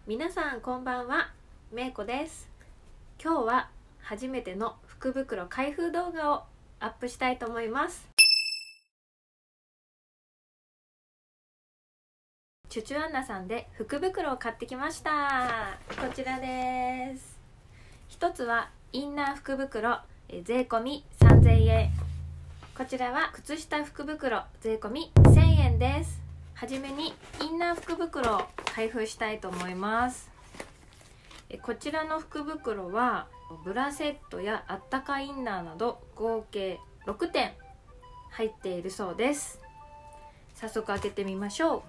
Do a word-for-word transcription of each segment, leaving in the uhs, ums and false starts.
皆さんこんばんは、めいこです。今日は初めての福袋開封動画をアップしたいと思います。チュチュアンナさんで福袋を買ってきました。こちらです。一つはインナー福袋、税込みさんぜんえん。こちらは靴下福袋、税込みせんえんです。はじめにインナー福袋を開封したいと思います。こちらの福袋はブラセットやあったかインナーなど合計ろくてん入っているそうです。早速開けてみましょう。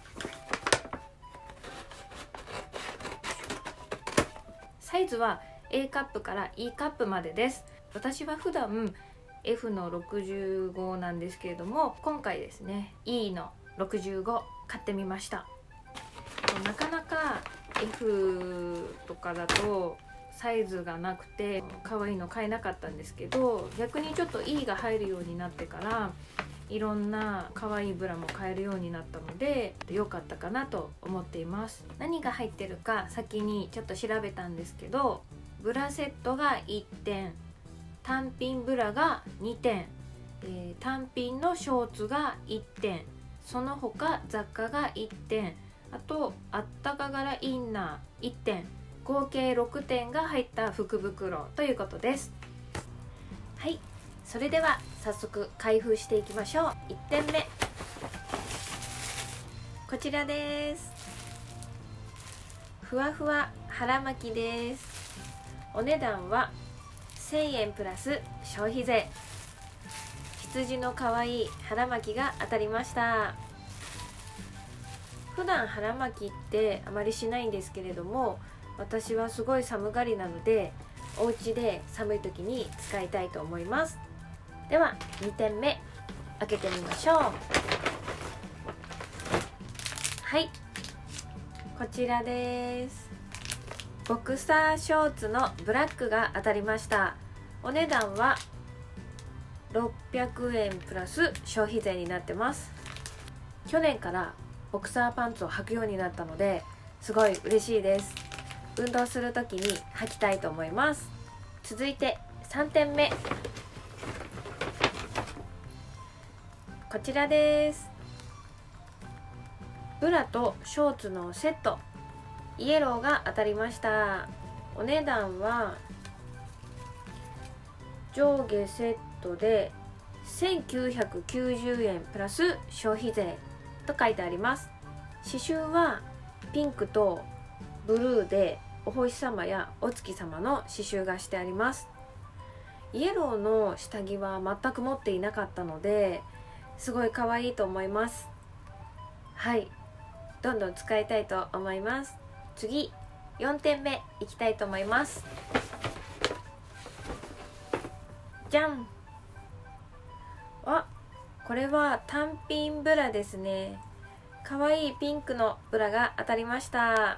サイズは エー カップから イー カップまでです。私は普段 エフ のろくじゅうごなんですけれども、今回ですね イー のろくじゅうご買ってみました。なかなか エフ とかだとサイズがなくて可愛いの買えなかったんですけど、逆にちょっと イー が入るようになってからいろんな可愛いブラも買えるようになったので良かったかなと思っています。何が入ってるか先にちょっと調べたんですけど、ブラセットがいってん、単品ブラがにてん、えー、単品のショーツがいってん、その他雑貨がいってん、あとあったか柄インナーいってん、合計ろくてんが入った福袋ということです。はい、それでは早速開封していきましょう。いってんめ、こちらです。ふわふわ腹巻きです。お値段はせんえんプラス消費税。羊のかわいい腹巻きが当たりました。普段腹巻きってあまりしないんですけれども、私はすごい寒がりなのでお家で寒い時に使いたいと思います。ではにてんめ開けてみましょう。はい、こちらです。ボクサーショーツのブラックが当たりました。お値段はろっぴゃくえんプラス消費税になってます。去年からボクサーパンツを履くようになったのですごい嬉しいです。運動する時に履きたいと思います。続いてさんてんめ、こちらです。ブラとショーツのセット、イエローが当たりました。お値段は上下セットでせんきゅうひゃくきゅうじゅうえんプラス消費税と書いてあります。刺繍はピンクとブルーでお星様やお月様の刺繍がしてあります。イエローの下着は全く持っていなかったのですごい可愛いと思います。はい、どんどん使いたいと思います。次よんてんめいきたいと思います。じゃん。あ、これは単品ブラですね。かわいいピンクのブラが当たりました。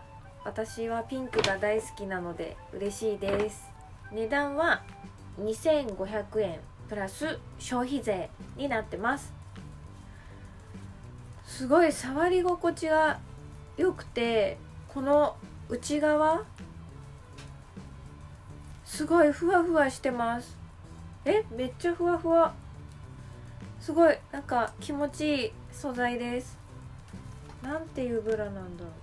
私はピンクが大好きなので嬉しいです。値段はにせんごひゃくえんプラス消費税になってます。すごい触り心地が良くて、この内側すごいふわふわしてます。え、めっちゃふわふわ。すごいなんか気持ちいい素材です。なんていうブラなんだろ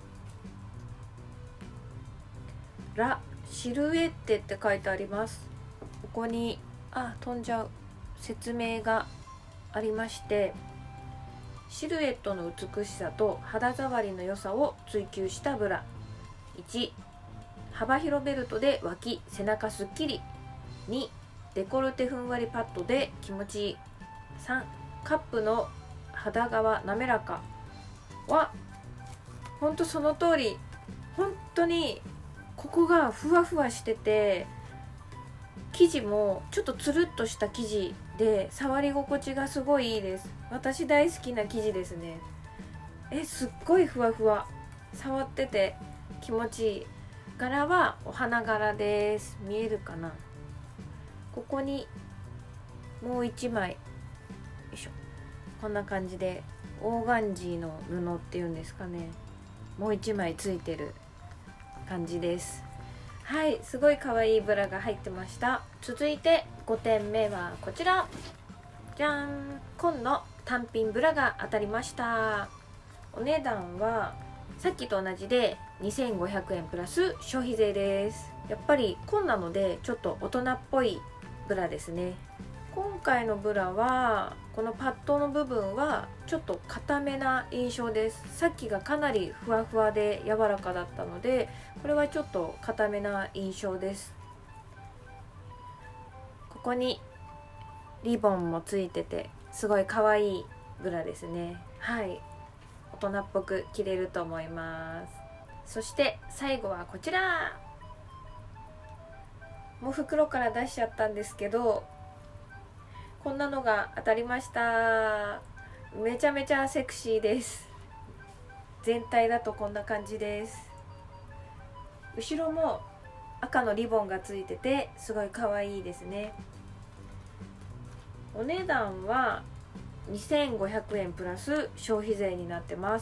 う。ラ・シルエッテって書いてあります。ここにあ飛んじゃう説明がありまして、シルエットの美しさと肌触りの良さを追求したブラ。いち、幅広ベルトで脇背中すっきり。に、デコルテふんわりパッドで気持ちいい。さん、カップの肌側滑らか。はほんとその通り。本当にここがふわふわしてて、生地もちょっとつるっとした生地で触り心地がすごいいいです。私大好きな生地ですね。え、すっごいふわふわ、触ってて気持ちいい。柄はお花柄です。見えるかな。ここにもう一枚、よいしょ、こんな感じでオーガンジーの布っていうんですかね、もう一枚ついてる感じです。はい、すごい可愛いブラが入ってました。続いてごてんめはこちら、じゃん、紺の単品ブラが当たりました。お値段はさっきと同じでにせんごひゃくえんプラス消費税です。やっぱり紺なのでちょっと大人っぽいブラですね。今回のブラはこのパッドの部分はちょっと硬めな印象です。さっきがかなりふわふわで柔らかだったので、これはちょっと硬めな印象です。ここにリボンもついててすごい可愛いブラですね。はい、大人っぽく着れると思います。そして最後はこちら、もう袋から出しちゃったんですけど、こんなのが当たりました。めちゃめちゃセクシーです。全体だとこんな感じです。後ろも赤のリボンがついててすごい可愛いですね。お値段はにせんごひゃくえんプラス消費税になってます。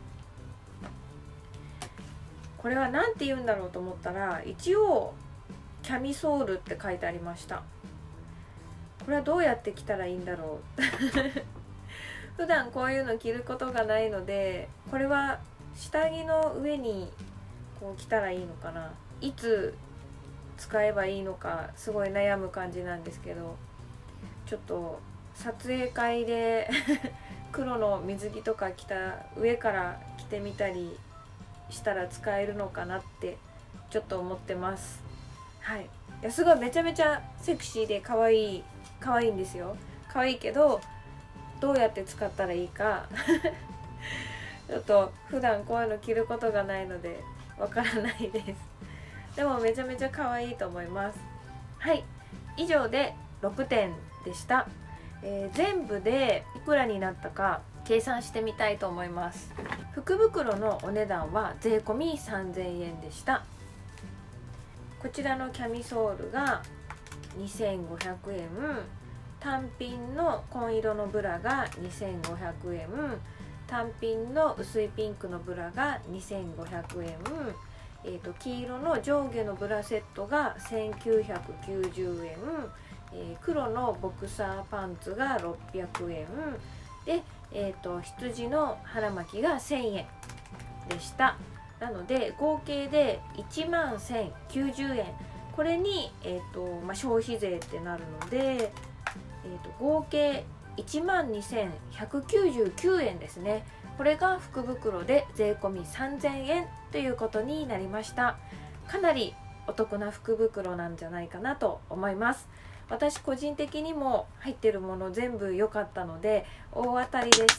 これは何て言うんだろうと思ったら、一応キャミソールって書いてありました。これはどうやって着たらいいんだろう普段こういうの着ることがないので、これは下着の上にこう着たらいいのかな、いつ使えばいいのかすごい悩む感じなんですけど、ちょっと撮影会で黒の水着とか着た上から着てみたりしたら使えるのかなってちょっと思ってます。はい、いやすごいめちゃめちゃセクシーで可愛い可愛いんですよ。可愛いけどどうやって使ったらいいかちょっと普段こういうの着ることがないのでわからないです。でもめちゃめちゃ可愛いと思います。はい、以上でろくてんでした。えー、全部でいくらになったか計算してみたいと思います。福袋のお値段は税込みさんぜんえんでした。こちらのキャミソールがにせんごひゃくえん、単品の紺色のブラがにせんごひゃくえん、単品の薄いピンクのブラがにせんごひゃくえん、えーと黄色の上下のブラセットがせんきゅうひゃくきゅうじゅうえん、えー、黒のボクサーパンツがろっぴゃくえんで、えーと羊の腹巻きがせんえんでした。なので合計でいちまんせんきゅうじゅうえん、これに、えーとまあ、消費税ってなるので、えーと合計いちまんにせんひゃくきゅうじゅうきゅうえんですね。これが福袋で税込みさんぜんえんということになりました。かなりお得な福袋なんじゃないかなと思います。私個人的にも入ってるもの全部良かったので大当たりでした。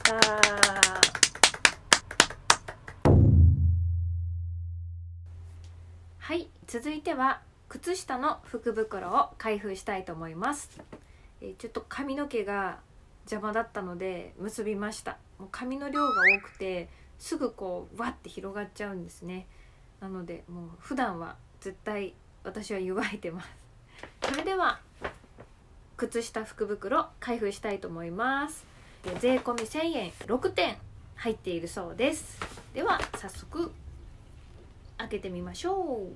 はい、続いては靴下の福袋を開封したいと思います。えー、ちょっと髪の毛が邪魔だったので結びました。もう髪の量が多くてすぐこうわって広がっちゃうんですね。なのでもう普段は絶対私は湯がいてます。それでは靴下福袋開封したいと思います。税込みせんえん、ろくてん入っているそうです。では早速開けてみましょう。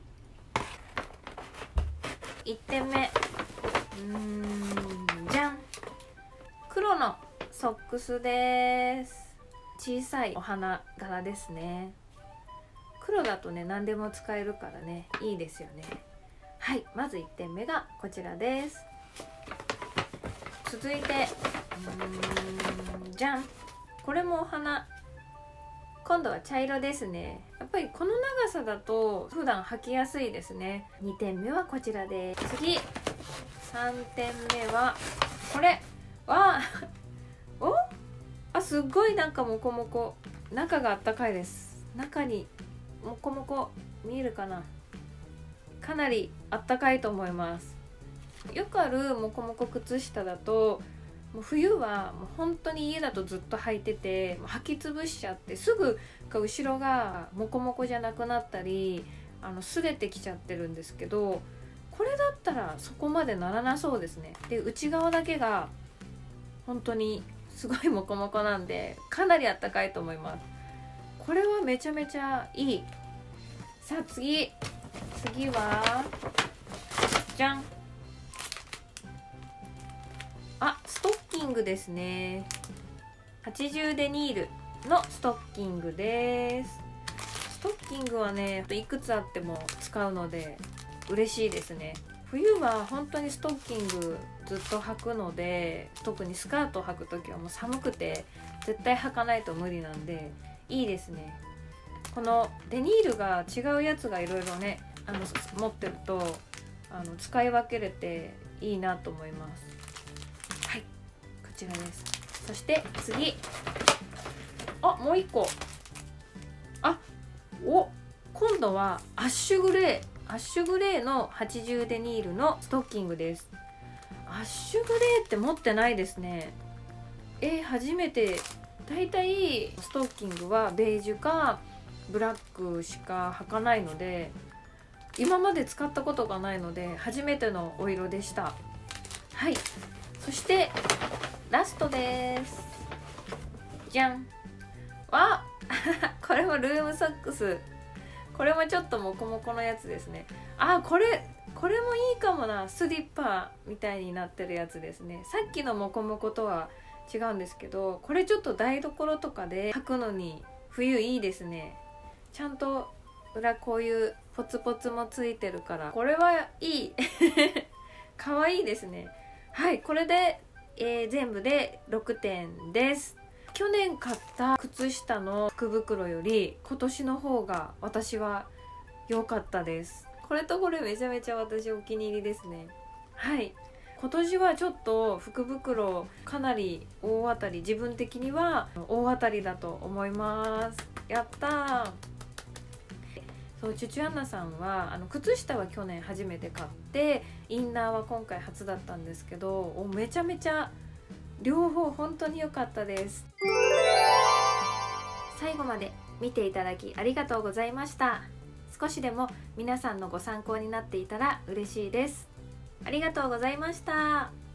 いってんめ、うーんじゃん、黒のソックスです。小さいお花柄ですね。黒だとね何でも使えるからねいいですよね。はい、まずいってんめがこちらです。続いてうーんじゃん、これもお花、今度は茶色ですね。やっぱりこの長さだと普段履きやすいですね。にてんめはこちらです。次さんてんめはこれわあおあ、すっごいなんかモコモコ、中があったかいです。中にモコモコ見えるかな、かなりあったかいと思います。よくあるモコモコ靴下だともう冬はもう本当に家だとずっと履いてて履き潰しちゃってすぐ後ろがモコモコじゃなくなったりあの擦れてきちゃってるんですけど、これだったらそこまでならなそうですね。で内側だけが本当にすごいモコモコなんでかなりあったかいと思います。これはめちゃめちゃいい。 さあ次次はじゃん。あ、ストッキングですね。はちじゅうデニールのストッキングです。ストッキングはねいくつあっても使うので嬉しいですね。冬は本当にストッキングずっと履くので、特にスカートを履く時はもう寒くて絶対履かないと無理なんでいいですね。このデニールが違うやつがいろいろねあの持ってるとあの使い分けれていいなと思います。はい、こちらです。そして次、あ、もう一個、あ、お、今度はアッシュグレーアッシュグレーのはちじゅうデニールのストッキングです。アッシュグレーって持ってないですね。えー、初めて。だいたいストッキングはベージュかブラックしか履かないので、今まで使ったことがないので初めてのお色でした。はい、そしてラストです。じゃん。わこれもルームソックス。これもちょっとモコモコのやつですね。あ、これこれもいいかもな。スリッパみたいになってるやつですね。さっきのモコモコとは違うんですけど、これちょっと台所とかで履くのに冬いいですね。ちゃんと裏こういうポツポツもついてるからこれはいいかわいいですね。はい、これで、えー、全部でろくてんです。去年買った靴下の福袋より今年の方が私は良かったです。これとこれめちゃめちゃ私お気に入りですね。はい、今年はちょっと福袋かなり大当たり、自分的には大当たりだと思います。やったー。そうチュチュアンナさんはあの靴下は去年初めて買ってインナーは今回初だったんですけど、おめちゃめちゃ両方本当に良かったです。最後まで見ていただきありがとうございました。少しでも皆さんのご参考になっていたら嬉しいです。ありがとうございました。